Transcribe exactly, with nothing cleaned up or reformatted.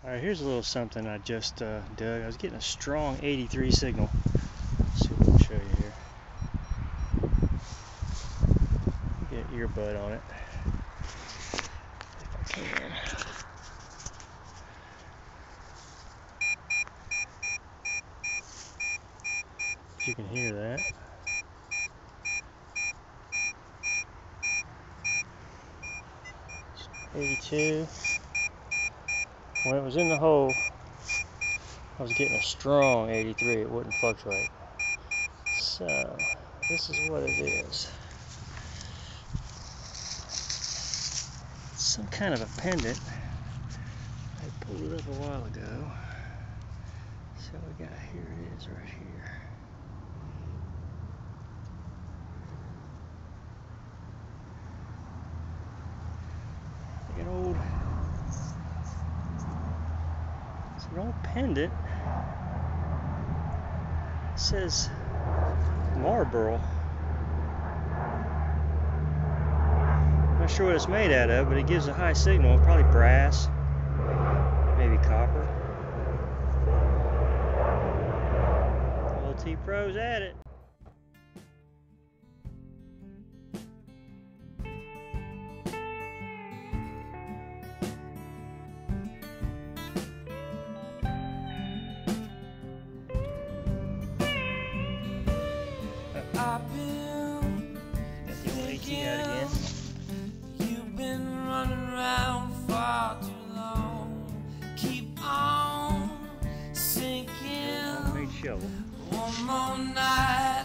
Alright, here's a little something I just uh, dug. I was getting a strong eighty-three signal. Let's see what I can show you here. Get an earbud on it. If I can. If you can hear that. eighty-two. When it was in the hole, I was getting a strong eighty-three. It wouldn't fluctuate. So, this is what it is. It's some kind of a pendant. I pulled it up a while ago. So we got, here it is right here. Like an old An old pendant. It says Marlboro. Not sure what it's made out of, but it gives a high signal. Probably brass, maybe copper. L T Pro's at it. I've been thinking you've been running around far too long. Keep on sinking. One more night.